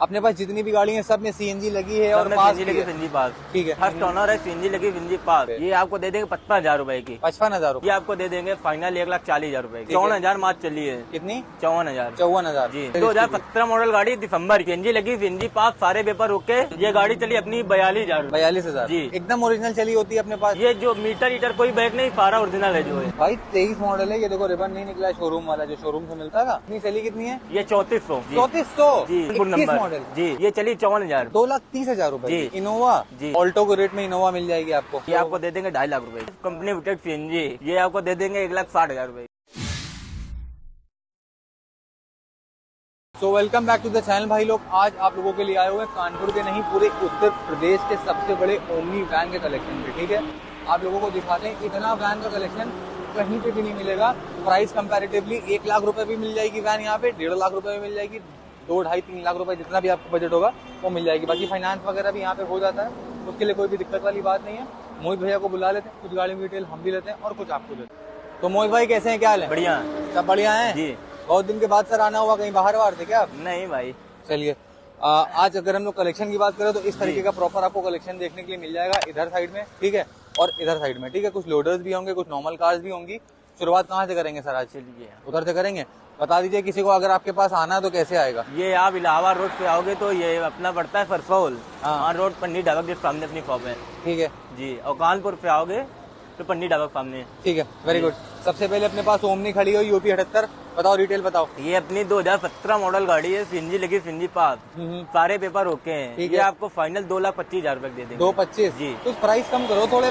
अपने पास जितनी भी गाड़ी है सब में सीएनजी लगी है और पास सीएनजी लगी सीएनजी पास। ठीक है, फर्स्ट ओनर है, सीएनजी लगी सीएनजी पास। ये आपको दे देंगे 55,000 रूपए की। 55,000 ये आपको दे देंगे फाइनल 1,40,000 रूपए की। 54,000 मार्च चली है। कितनी? 54,000। 54,000 जी। 2017 मॉडल गाड़ी दिसंबर की, सीएनजी लगी सीएनजी पास, सारे पेपर ओके। ये गाड़ी चली अपनी 42,000। 42,000 जी। एकदम ओरिजिनल चली होती है अपने पास। ये जो मीटर कोई बैग नहीं, सारा ओरिजिनल है जो है। भाई 23 मॉडल है ये, देखो रिबन नहीं निकला है शोरूम वाला जो शोरूम से मिलता था। इतनी चली कितनी है? ये 3400। 3400 जी। 21 मॉडल जी। ये चली 54,000। 2,30,000 रूपए जी। इनोवा। जी। ऑल्टो के रेट में इनोवा मिल जाएगी आपको। ये आपको दे देंगे 2.5 लाख रूपए। कंपनी विटेक सीएनजी, ये आपको दे देंगे 1,60,000 रूपए। So welcome back to the channel भाई लोग। आज आप लोगों के लिए आए हुए हैं कानपुर के नहीं पूरे उत्तर प्रदेश के सबसे बड़े ओमनी वैन के कलेक्शन पे। ठीक है, आप लोगों को दिखाते हैं इतना वैन का कलेक्शन कहीं पे भी नहीं मिलेगा। प्राइस कंपैरेटिवली 1 लाख रुपए भी मिल जाएगी वैन यहाँ पे, 1.5 लाख रुपए भी मिल जाएगी, 2, 2.5, 3 लाख रुपए जितना भी आपको बजट होगा वो मिल जाएगी। बाकी फाइनेंस वगैरह भी यहाँ पे हो जाता है, उसके लिए कोई भी दिक्कत वाली बात नहीं है। मोहित भैया को बुला लेते हैं, कुछ गाड़ी की डिटेल हम भी लेते हैं और कुछ आपको देते हैं। तो मोहित भाई कैसे हैं, क्या हाल है? बढ़िया। सब बढ़िया है जी। बहुत दिन के बाद सर आना हुआ, कहीं बाहर बाहर थे क्या आप? नहीं भाई। चलिए आज अगर हम लोग कलेक्शन की बात करें तो इस तरीके का प्रॉपर आपको कलेक्शन देखने के लिए मिल जाएगा इधर साइड में, ठीक है, और इधर साइड में। ठीक है, कुछ लोडर्स भी होंगे, कुछ नॉर्मल कार्स भी होंगी। शुरुआत कहाँ से करेंगे सर आज? चलिए उधर से करेंगे। बता दीजिए किसी को अगर आपके पास आना है तो कैसे आएगा? ये आप इलाहाबाद रोड पे आओगे तो ये अपना पड़ता है फरसोल। हाँ। रोड पन्नी ढाबा के सामने अपनी शॉप है। ठीक है जी। और कानपुर पे आओगे तो पन्नी ढाबा के सामने। ठीक है, वेरी गुड। सबसे पहले अपने पास ओमनी खड़ी हुई यूपी 78, बताओ डिटेल बताओ। ये अपनी 2017 मॉडल गाड़ी है, सीएनजी लगी सीएनजी पास, सारे पेपर ओके हैं। ठीक ये है। आपको फाइनल 2,25,000 रूपए दे देंगे। 2,25 जी। कुछ प्राइस कम करो, थोड़े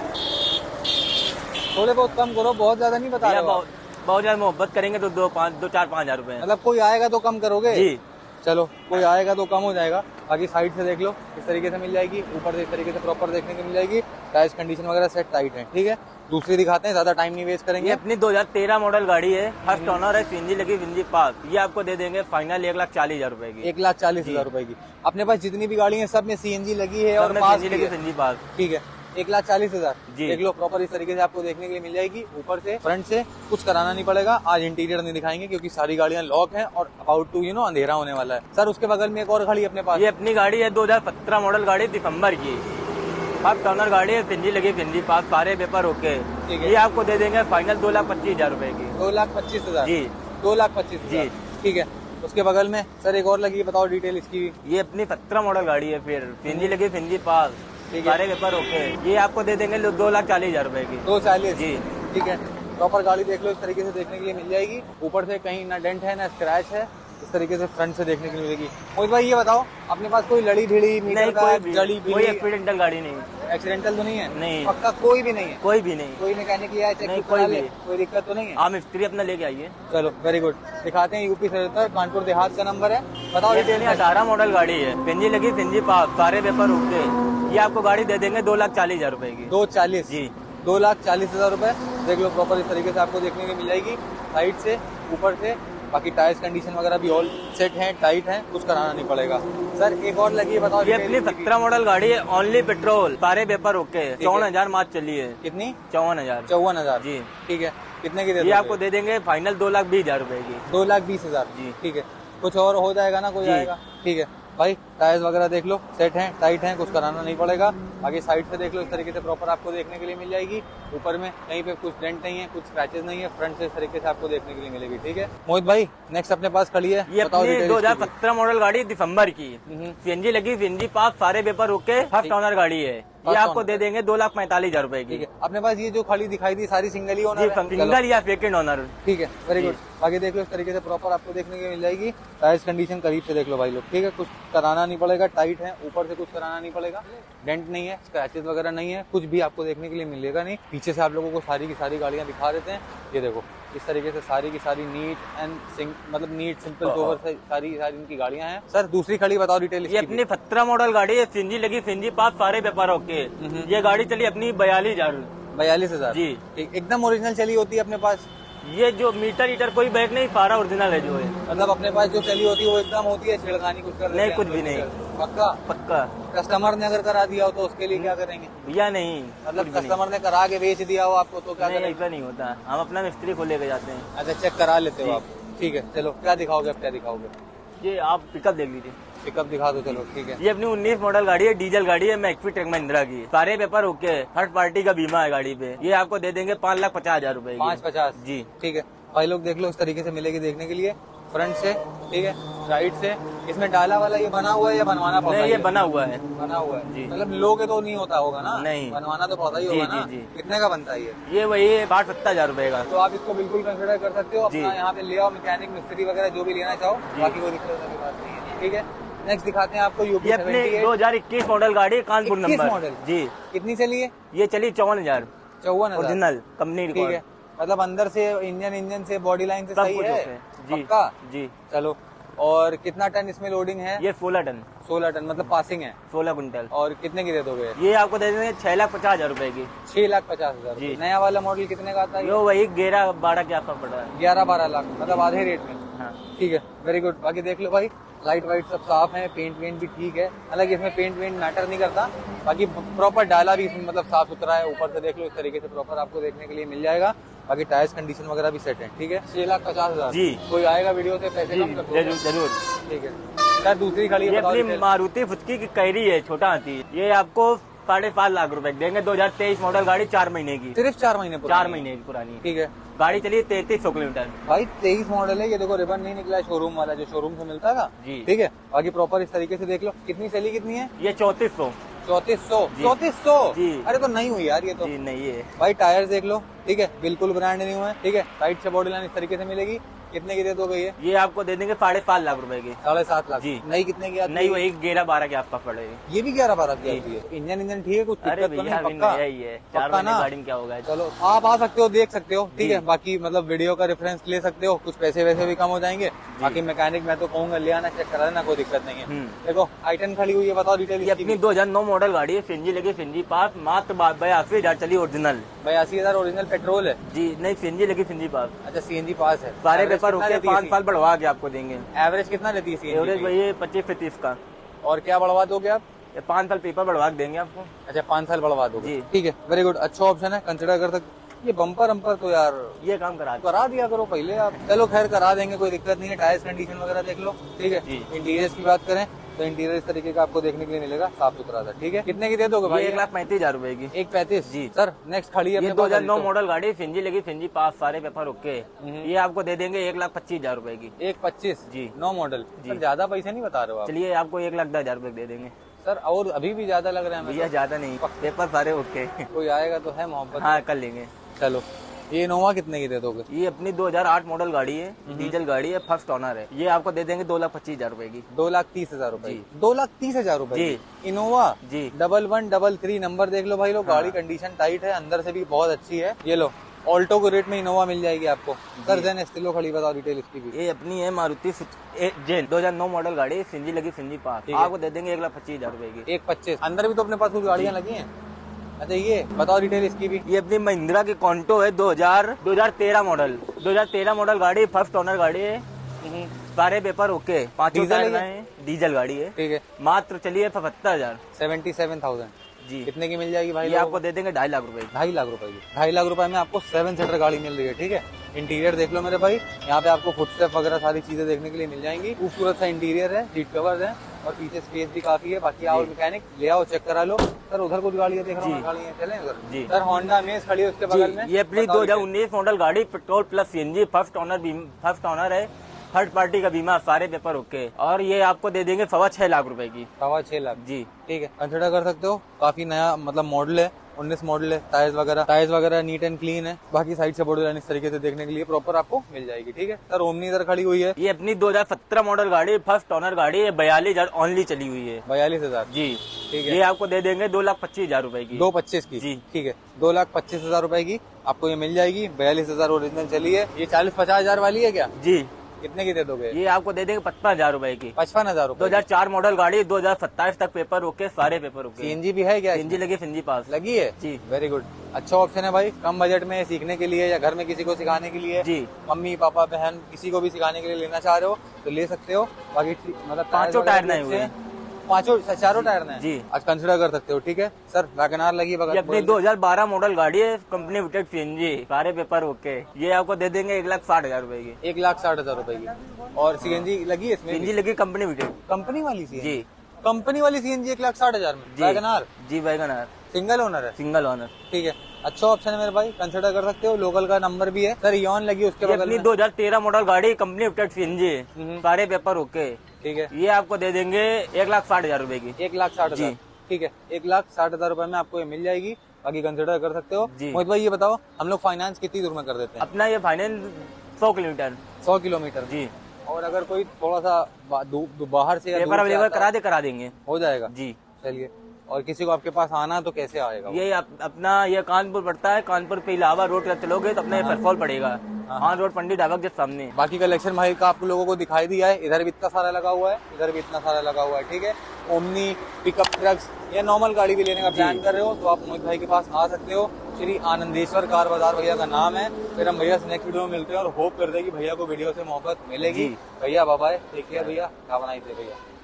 बहुत कम करो, बहुत ज्यादा नहीं बता रहे हो आप। बहुत ज्यादा मोहब्बत करेंगे तो 2-4-5,000 रूपए। मतलब कोई आएगा तो कम करोगे? जी। चलो कोई आएगा तो कम हो जाएगा। बाकी साइड से देख लो इस तरीके से मिल जाएगी, ऊपर से इस तरीके से प्रॉपर देखने को मिल जाएगी। टायर्स कंडीशन वगैरह सेट टाइट है। ठीक है, दूसरी दिखाते हैं, ज्यादा टाइम नहीं वेस्ट ये करेंगे। अपनी 2013 मॉडल गाड़ी है, फर्स्ट ओनर है, सीएनजी लगी सीएनजी पास। ये आपको दे देंगे फाइनल 1,40,000 रूपए की। 1,40,000 रूपए की। अपने पास जितनी भी गाड़ी है सब में सीएनजी लगी है और और पास सीएनजी भी लगी है। CNG pass. ठीक है, 1,40,000 जी। देख लो प्रॉपर इस तरीके से आपको देखने के लिए मिल जाएगी। ऊपर से फ्रंट से कुछ कराना नहीं पड़ेगा। आज इंटीरियर नहीं दिखाएंगे क्योंकि सारी गाड़ियां लॉक हैं और अबाउट टू अंधेरा होने वाला है। सर उसके बगल में एक और खड़ी अपने पास। ये अपनी गाड़ी है 2017 मॉडल गाड़ी, दिसंबर की, फर्स्ट ओनर गाड़ी है, सीएनजी लगी सीएनजी पास, सारे पेपर ओके। ठीक है। ये आपको दे देंगे फाइनल 2,25,000 रूपए की। 2,25,000 जी। 2,25,000 जी। ठीक है, उसके बगल में सर एक और लगी, बताओ डिटेल इसकी। ये अपनी 17 मॉडल गाड़ी है, फिर सीएनजी लगी सीएनजी पास, ठीक है। सारे पेपर ओके। ये आपको दे देंगे 2,40,000 रूपए की। 2,40,000 जी। ठीक है, प्रॉपर गाड़ी देख लो इस तरीके से देखने के लिए मिल जाएगी। ऊपर से कहीं ना डेंट है ना स्क्रैच है, इस तरीके से फ्रंट से देखने के लिए मिलेगी। मोहित भाई ये बताओ अपने पास कोई लड़ी ढीड़ी मीटर नहीं, का जड़ी कोई एक्सीडेंटल गाड़ी नहीं, एक्सीडेंटल तो नहीं है? नहीं। पक्का कोई भी नहीं है? कोई भी नहीं। कोई मैकेनिक लिया है चेक नहीं, करा कोई ले, भी। कोई दिक्कत तो नहीं है? आप मिस्त्री अपना लेके आइए। चलो वेरी गुड, दिखाते हैं यूपी 77 कानपुर देहात का नंबर है, बताओ ये डिटेल। 18 मॉडल गाड़ी है, सीएनजी लगी सीएनजी पास, सारे पेपर ओके। ये आपको गाड़ी दे देंगे 2,40,000 रूपए की। 2,40,000 जी। 2,40,000 रूपए देख लो प्रॉपर इस तरीके से आपको देखने को मिल जाएगी। साइड से ऊपर से बाकी टायर्स कंडीशन वगैरह भी ऑल सेट हैं, टाइट हैं, कुछ कराना नहीं पड़ेगा। सर एक और लगी है, बताओ ये डिटेल अपनी इसकी। 17 मॉडल गाड़ी है, ओनली पेट्रोल, सारे पेपर ओके। 54,000 मार्च चली है। कितनी? 54,000। 54,000 जी। ठीक है, कितने की दे ये दोगे? आपको दे देंगे फाइनल 2,20,000 रूपए की। 2,20,000 जी। ठीक है, कुछ और हो जाएगा ना, कोई जी। आएगा? ठीक है भाई, टायर्स वगैरह देख लो सेट हैं, टाइट हैं, कुछ कराना नहीं पड़ेगा। बाकी साइड से देख लो इस तरीके से प्रॉपर आपको देखने के लिए मिल जाएगी। ऊपर में कहीं पे कुछ डेंट नहीं है, कुछ स्क्रैचेस नहीं है, फ्रंट से इस तरीके से आपको देखने के लिए मिलेगी। ठीक है मोहित भाई, नेक्स्ट अपने पास खड़ी है, ये बताओ अपनी डिटेल इसकी भी। 2017 मॉडल गाड़ी, दिसंबर की, सीएनजी लगी सीएनजी पास, सारे पेपर ओके, फर्स्ट ओनर गाड़ी है। ये आपको दे देंगे 2,45,000 रूपए ठीक की। है, अपने पास ये जो खड़ी दिखाई दी सारी सिंगल ही ओनर है? सिंगल या सेकंड ओनर। ठीक है, वेरी गुड। आगे देख लो इस तरीके से प्रॉपर आपको देखने को मिल जाएगी। टायर्स कंडीशन करीब से देख लो भाई लोग, ठीक है, कुछ कराना नहीं पड़ेगा, टाइट है, ऊपर से कुछ कराना नहीं पड़ेगा, डेंट नहीं है, स्क्रैचेस वगैरह नहीं है, कुछ भी आपको देखने के लिए मिलेगा नहीं। पीछे से आप लोगों को सारी की सारी गाड़ियां दिखा देते हैं। ये देखो इस तरीके से सारी की सारी नीट एंड मतलब नीट सिंपल सोबर से सारी इनकी गाड़ियां हैं। सर दूसरी खड़ी बताओ डिटेल ये अपनी 17 मॉडल गाड़ी है, सीएनजी लगी सीएनजी पास, सारे पेपर ओके। ये गाड़ी चली अपनी 42,000। 42,000 जी। एकदम ओरिजिनल चली होती है अपने पास? ये जो मीटर कोई बैग नहीं, सारा ओरिजिनल है जो है। मतलब अपने पास जो चली होती है वो एकदम होती है, छिड़कानी कुछ कर नहीं, कुछ भी नहीं। पक्का? पक्का। कस्टमर ने अगर करा दिया हो तो उसके लिए क्या करेंगे? भैया नहीं, मतलब कस्टमर ने करा के बेच दिया हो आपको तो क्या नहीं, करेंगे? ऐसा नहीं होता, हम अपना मिस्त्री को लेके जाते हैं। अच्छा, चेक करा लेते हो आप? ठीक है, चलो क्या दिखाओगे, अब क्या दिखाओगे? ये आप पिकअप देख लीजिए। पिकअप दिखा दो, चलो ठीक है। ये अपनी 19 मॉडल गाड़ी है, डीजल गाड़ी है, मैक्सी टेक महिंद्रा की, सारे पेपर ओके, थर्ड पार्टी का बीमा है गाड़ी पे। ये आपको दे देंगे 5,50,000 रुपए की। 5,50 जी ठीक है भाई लोग, देख लो इस तरीके से मिलेगी देखने के लिए, फ्रंट से ठीक है, साइड से। इसमें डाला वाला ये बना हुआ है या बनवाना पड़ता है? नहीं, ये बना हुआ है। बना हुआ है जी। मतलब लोगे तो नहीं होता होगा ना? नहीं, बनवाना तो पड़ता ही जी, होगा ना। जी, जी। कितने का बनता है ये वही 60,000 रुपए का। तो आप इसको बिल्कुल कंसिडर कर सकते हो, जी। अपना यहाँ पे ले आओ, मैकेनिक मिस्त्री वगैरह जो भी लेना चाहो, बाकी कोई दिक्कत वाली बात नहीं है। ठीक है, नेक्स्ट दिखाते हैं आपको यूपी ये अपने 2021 मॉडल गाड़ी है, कानपुर 21 नंबर। मॉडल। जी, कितनी चली है? ये चली 54,000 54,000 ओरिजिनल कंपनी ठीक रिकॉर्ड। है, मतलब अंदर से इंजन से बॉडी लाइन से सब सही कुछ है? ओके। जी पक्का? जी। चलो, और कितना टन इसमें लोडिंग है? ये 16 टन, 16 टन मतलब पासिंग है। 16 कुंटल। और कितने की दे दोगे? ये आपको दे देंगे 6,50,000 रुपए की। 6,50,000। जी। नया वाला मॉडल कितने का आता है? ये वही 11-12 के आसपास पड़ रहा है। 11-12 लाख, मतलब आधे रेट में। हाँ। ठीक है, वेरी गुड। बाकी देख लो भाई, लाइट वाइट सब साफ है, पेंट वेंट भी ठीक है, हालांकि इसमें पेंट वेंट मैटर नहीं करता। बाकी प्रॉपर डाला भी इसमें मतलब साफ सुथरा है, ऊपर से देख लो इस तरीके से प्रॉपर आपको देखने के लिए मिल जाएगा। बाकी टायर्स कंडीशन वगैरह भी सेट है। ठीक है, 6,50,000। जी। कोई आएगा वीडियो से पैसे जी कम कर दो। जरूर जरूर। ठीक है सर, दूसरी खड़ी ये है, बताओ अपनी डिटेल। मारुति फुचकी की कैरी है, छोटा हाथी। ये आपको 5.5 लाख रुपए देंगे। 2023 मॉडल गाड़ी, 4 महीने की। सिर्फ 4 महीने 4 महीने की पुरानी ठीक है गाड़ी चली 3300 किलोमीटर। भाई, 23 मॉडल है ये, देखो रिबन नहीं निकला है शोरूम वाला, जो शोरूम से मिलता था। जी। ठीक है, बाकी प्रॉपर इस तरीके से देख लो। कितनी चली, कितनी है? ये 3400। 3400। जी। 3400 जी। अरे तो नहीं हुई यार ये तो। जी नहीं है। भाई टायर देख लो, ठीक है, बिल्कुल ब्रांड न्यू है। ठीक है, साइड से बॉडी लाइन इस तरीके से मिलेगी। कितने की दे दोगे ये? ये आपको दे देंगे 5.5 लाख रुपए की। 7.5 लाख। जी। नई कितने की आती नहीं, है? वही 11-12 के आसपास पड़ेगी। ये भी 11-12 की जी। आती है। इंजन ठीक है, कुछ अरे दिक्कत तो भैया नहीं? अभी पक्का नया ही है, 4 पक्का महीने ना? गाड़ी में क्या होगा। चलो, आप आ सकते हो, देख सकते हो। ठीक जी। है, बाकी मतलब वीडियो का रेफरेंस ले सकते हो, कुछ पैसे वैसे भी कम हो जाएंगे। बाकी मैकेनिक मैं तो कहूंगा ले आना, चेक करा देना, कोई दिक्कत नहीं है। देखो आइटन खड़ी हुई है, बताओ डिटेल। ये अपनी 2009 मॉडल गाड़ी है, सीएनजी लगी, सीएनजी पास, मात्र 82,000 चली ओरिजिनल। 82,000 ओरिजिनल पेट्रोल है? जी नहीं, सीएनजी लगी, सीएनजी पास। अच्छा, सीएनजी पास है। सारे Average पेपर कितना होके लेती है 5 साल बढ़वा के आपको देंगे। एवरेज कितना लेती है सीएनजी? एवरेज वही 25 से 30 का। और क्या बढ़वा दोगे आप? ये 5 साल पेपर बढ़वा के देंगे आपको। अच्छा, 5 साल बढ़वा दोगे? जी। ठीक है, वेरी गुड, अच्छा ऑप्शन है, कंसिडर कर सकते। ये बम्पर अम्पर तो यार ये काम करा दो। करा दिया करो पहले आप। चलो खैर, करा देंगे, कोई दिक्कत नहीं है। टायर्स कंडीशन वगैरह देख लो। ठीक है, जी। इंटीरियर की बात करें तो इंटीरियर इस तरीके का आपको देखने के लिए मिलेगा, साफ सुथरा था। ठीक है, कितने की दे दोगे भाई? ये 1,35,000 रुपए की। 1,35,000। जी। सर नेक्स्ट खड़ी है ये अपने पास 2009 Alto। मॉडल गाड़ी, सीएनजी लगी, सीएनजी पास, सारे पेपर ओके। ये आपको दे देंगे 1,25,000 रुपए की। 1,25,000। जी। 9 मॉडल। जी। सर ज्यादा पैसे नहीं बता रहे हो आप? चलिए आपको 1,10,000 रुपए दे देंगे। सर और अभी भी ज्यादा लग रहा है हमें भैया ज्यादा नहीं, पेपर सारे ओके। तो। कोई आएगा तो है मोहब्बत। हाँ कर लेंगे। चलो, ये इनोवा कितने की दे दोगे? ये अपनी 2008 मॉडल गाड़ी है, डीजल गाड़ी है, फर्स्ट ओनर है। ये आपको दे देंगे 2,25,000 रुपए की। 2,30,000 रुपए। जी। 2,30,000 रुपए जी। इनोवा जी। 1133 नंबर देख लो भाई लोग। गाड़ी कंडीशन टाइट है, अंदर से भी बहुत अच्छी है। ये लो, ऑल्टो के रेट में इनोवा मिल जाएगी आपको। सर जेन एस्टिलो खड़ी, बताओ डिटेल इसकी भी। ये अपनी है मारुति जेन, 2009 मॉडल गाड़ी, सीएनजी लगी, सीएनजी पास। ठीक है। आपको दे देंगे 1,25,000 रुपए की। 1,25,000। अंदर भी तो अपने पास कुछ गाड़ियां लगी हैं। अच्छा, ये बताओ डिटेल इसकी भी। ये अपनी महिंद्रा की कॉन्टो है, 2013 मॉडल। 2013 मॉडल गाड़ी, फर्स्ट ओनर गाड़ी है, सारे पेपर ओके, 5 डीजल टायर है हैं, डीजल गाड़ी है। ठीक है, मात्र चलिए 75,000। 77,000। जी। कितने की मिल जाएगी भाई? ये आपको दे देंगे 2.5 लाख रुपए की। 2.5 लाख रुपए की। 2.5 लाख रुपए में आपको 7 सीटर गाड़ी मिल रही है। ठीक है, इंटीरियर देख लो मेरे भाई, यहाँ पे आपको फुटस्टेप वगैरह सारी चीजें देखने के लिए मिल जाएंगी। खूबसूरत सा इंटीरियर है, सीट कवर्स है, और पीछे स्पेस भी काफी है। बाकी आओ मैकेनिक ले आओ, चेक करा लो। सर उधर कुछ गाड़ियां देख रहा हूँ, जी। गाड़ियां चले उधर। जी। सर होंडा अमेज खड़ी है उसके बगल में। ये अपनी 2019 मॉडल गाड़ी, petrol plus CNG, first owner है, थर्ड पार्टी का बीमा, सारे पेपर ओके। और ये आपको दे देंगे 6.25 लाख रुपए की। 6.25 लाख। जी। ठीक है, कंसिडर कर सकते हो। काफी नया मतलब मॉडल है, 19 मॉडल है। टायर्स वगैरह नीट एंड क्लीन है। बाकी साइड से बॉडी लाइन इस तरीके से देखने के लिए प्रॉपर आपको मिल जाएगी। ठीक है सर, ओमनी इधर खड़ी हुई है। ये अपनी 2017 मॉडल गाड़ी, फर्स्ट ओनर गाड़ी है, 42,000 ओनली चली हुई है। 42,000। जी। ठीक है, ये आपको दे देंगे 2,25,000 रुपए की। 2,25,000 की। जी। ठीक है, 2,25,000 रुपए की आपको ये मिल जाएगी। 42,000 ओरिजिनल चली है। ये 40-50,000 वाली है क्या? जी। कितने की दे दोगे? ये आपको दे देंगे 55,000 रुपए की। 55,000 रुपए। 2004 मॉडल गाड़ी, 2027 तक पेपर ओके, सारे पेपर ओके। सीएनजी भी है क्या? सीएनजी लगी, सीएनजी पास। लगी है। जी। वेरी गुड, अच्छा ऑप्शन है भाई। कम बजट में सीखने के लिए या घर में किसी को सिखाने के लिए, जी। मम्मी पापा बहन किसी को भी सिखाने के लिए लेना चाह रहे हो तो ले सकते हो। बाकी मतलब 5 टायर नए हुए हैं। पांचों चारों टायर में जी। आज कंसिडर कर सकते हो, ठीक है सर। वैगनार लगी ये बगल अपनी 2012 मॉडल गाड़ी है, कंपनी विटेड सीएनजी, सारे पेपर ओके। ये आपको दे देंगे 1,60,000 रुपए की। 1,60,000 रुपए की। और सीएनजी लगी है इसमें? सीएनजी लगी कंपनी विटेड। कंपनी वाली सीएनजी? जी। कंपनी वाली सीएनजी 1,60,000 में? जी। वैगनार जी वैगनार सिंगल ओनर है? Single owner. ठीक है, अच्छा ऑप्शन है मेरे भाई, कंसिडर कर सकते हो। लोकल का नंबर भी है सर। यॉन लगी उसके ये बगल अपनी में। 2013 मॉडल गाड़ी, कंपनी विटेड सीएनजी, सारे पेपर ओके। ठीक है, ये आपको दे देंगे 1,60,000 रुपए की। 1,60,000। ठीक है, 1,60,000 रुपए में आपको ये मिल जाएगी, बाकी कंसिडर कर सकते हो। जी। मोहित भाई ये बताओ, हम लोग फाइनेंस कितनी दूर में कर देते हैं? अपना ये फाइनेंस 100 किलोमीटर। 100 किलोमीटर में। जी। और अगर कोई थोड़ा सा बाहर से या पेपर दूर से अवेलेबल आता है, करा देंगे। हो जाएगा? जी। चलिए, और किसी को आपके पास आना तो कैसे आएगा वो? ये अपना ये कानपुर पड़ता है, कानपुर पे इलाहाबाद रोड का चलोगे तो अपना ये परफॉल पड़ेगा, हाँ रोड पंडित ढाबा के सामने। बाकी कलेक्शन भाई का आप लोगों को दिखाई दिया है। इधर भी इतना सारा लगा हुआ है, इधर भी इतना सारा लगा हुआ है, ठीक है। ओमनी, पिकअप ट्रक्स या नॉर्मल गाड़ी भी लेने का प्लान कर रहे हो तो आप मोहित भाई के पास आ सकते हो। श्री आनंदेश्वर कार बाजार भैया का नाम है। फिर हम भैया से नेक्स्ट वीडियो में मिलते हैं और होप करते हैं कि भैया को वीडियो से मोहब्बत मिलेगी। भैया बाय बाय, टेक केयर भैया, क्या बनाई थे भैया।